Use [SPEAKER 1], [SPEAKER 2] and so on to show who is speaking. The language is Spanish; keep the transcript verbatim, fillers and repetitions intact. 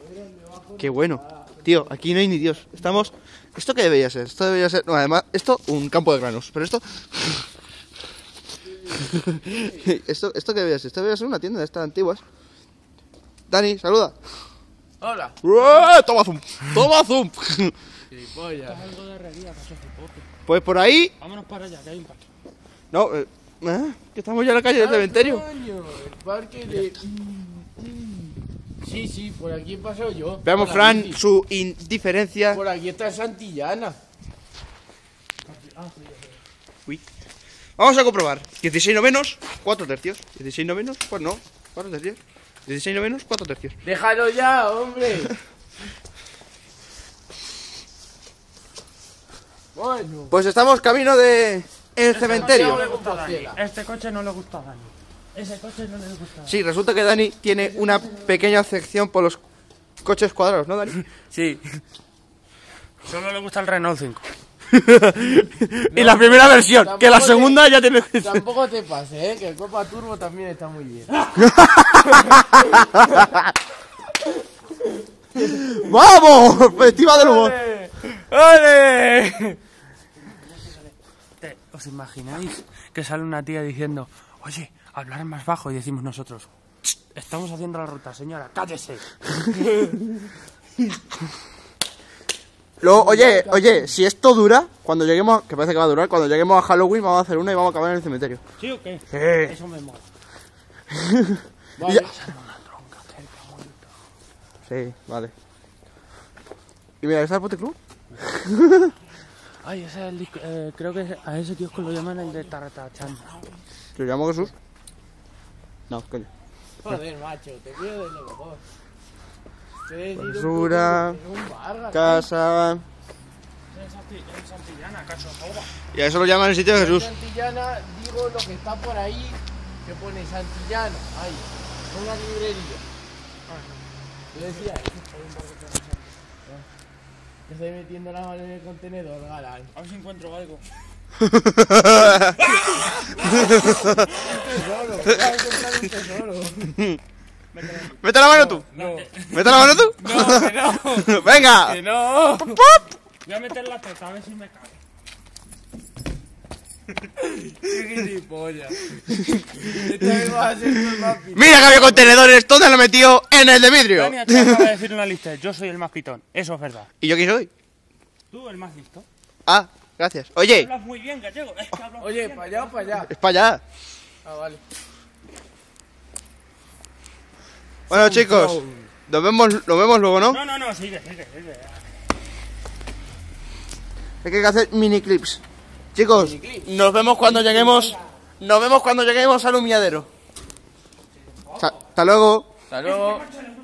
[SPEAKER 1] Qué bueno. Tío, aquí no hay ni Dios. Estamos... ¿Esto qué debería ser? Esto debería ser... No, además, esto, un campo de granos. Pero esto... ¿Esto, ¿Esto qué debería ser? Esto debería ser una tienda de estas antiguas. Dani, saluda.
[SPEAKER 2] Hola.
[SPEAKER 1] ¡Ué! Toma zoom. Toma zoom.
[SPEAKER 2] Gilipollas.
[SPEAKER 1] Pues por ahí...
[SPEAKER 3] Vámonos para allá, que hay un parque.
[SPEAKER 1] No, eh, eh, que estamos ya en la calle del cementerio.
[SPEAKER 2] Coño, el parque de... Sí, sí, por aquí he pasado yo.
[SPEAKER 1] Veamos,
[SPEAKER 2] Por la
[SPEAKER 1] Fran,
[SPEAKER 2] bici.
[SPEAKER 1] su indiferencia.
[SPEAKER 2] Por aquí está Santillana.
[SPEAKER 1] Uy. Vamos a comprobar. dieciséis novenos, cuatro tercios. dieciséis novenos, pues no, cuatro tercios. dieciséis novenos, cuatro tercios.
[SPEAKER 2] Déjalo ya, hombre. Bueno.
[SPEAKER 1] Pues estamos camino de el cementerio.
[SPEAKER 3] No le gusta a Dani. Este coche no le gusta a Dani. Ese coche no le gusta a Dani.
[SPEAKER 1] Sí, resulta que Dani tiene una pequeña afección por los coches cuadrados, ¿no, Dani?
[SPEAKER 3] Sí. Solo le gusta el Renault cinco.
[SPEAKER 1] Y la primera versión, que la
[SPEAKER 2] tampoco
[SPEAKER 1] segunda ya tiene...
[SPEAKER 2] Tampoco te pases, ¿eh? Que el Copa Turbo también está muy bien.
[SPEAKER 1] ¡Vamos! Festival del humor.
[SPEAKER 3] ¡Ole! ¿Os imagináis que sale una tía diciendo, oye, hablar más bajo? Y decimos nosotros, estamos haciendo la ruta, señora, cállese.
[SPEAKER 1] Luego, oye, oye, si esto dura, cuando lleguemos, que parece que va a durar, cuando lleguemos a Halloween vamos a hacer una y vamos a acabar en el cementerio.
[SPEAKER 3] ¿Sí o qué?
[SPEAKER 1] Sí.
[SPEAKER 3] Eso me mola.
[SPEAKER 1] Y ya- Sí, vale. Y mira, ¿está el Bote Club?
[SPEAKER 3] Ay, ese es el disco, eh, creo que a ese kiosco lo llaman el de Taratachan.
[SPEAKER 1] ¿Lo llamo Jesús? No, coño.
[SPEAKER 2] Joder, macho, te pido de nuevo.
[SPEAKER 1] Basura, casa...
[SPEAKER 3] En Santillana, acaso joda.
[SPEAKER 1] Y a eso lo llaman el sitio de Jesús.
[SPEAKER 2] Santillana, digo lo que está por ahí, que pone Santillana, ahí, una librería. Yo decía eso. Que estoy metiendo la mano en el contenedor, galán.
[SPEAKER 3] A ver si encuentro algo.
[SPEAKER 2] Un tesoro, voy a encontrar un tesoro.
[SPEAKER 1] ¡Mete la mano tú!
[SPEAKER 3] No.
[SPEAKER 1] ¡Mete la mano tú!
[SPEAKER 3] No, que no.
[SPEAKER 1] ¡Venga!
[SPEAKER 3] Que no. Voy a meter la teta, a ver si me cae.
[SPEAKER 2] ¡Qué gilipollas! Esta vez vas a ser tú el más pitón.
[SPEAKER 1] ¡Mira que había contenedores! ¿Dónde lo he metido? ¡En el de vidrio!
[SPEAKER 3] Dani acaba de decir en una lista, yo soy el más pitón. Eso es verdad.
[SPEAKER 1] ¿Y yo quién soy?
[SPEAKER 3] Tú el más listo.
[SPEAKER 1] Ah, gracias. Oye,
[SPEAKER 3] Hablas muy bien, gallego. Es que hablas muy
[SPEAKER 2] Oye,
[SPEAKER 3] bien.
[SPEAKER 2] para allá o para allá.
[SPEAKER 1] es para allá.
[SPEAKER 2] Ah, vale.
[SPEAKER 1] Bueno, chicos, nos vemos, nos vemos luego, ¿no?
[SPEAKER 3] No, no, no, sigue, sigue, sigue.
[SPEAKER 1] Es que hay que hacer mini clips. Chicos, nos vemos cuando lleguemos. Nos vemos cuando lleguemos al humilladero. Hasta luego.
[SPEAKER 2] Hasta luego.